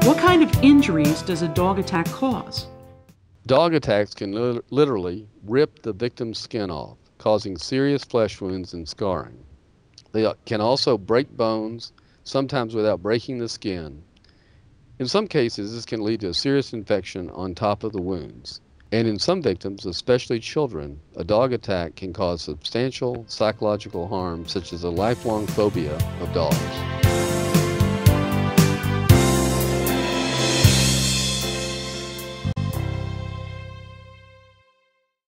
What kind of injuries does a dog attack cause? Dog attacks can literally rip the victim's skin off, causing serious flesh wounds and scarring. They can also break bones, sometimes without breaking the skin. In some cases, this can lead to a serious infection on top of the wounds. And in some victims, especially children, a dog attack can cause substantial psychological harm, such as a lifelong phobia of dogs.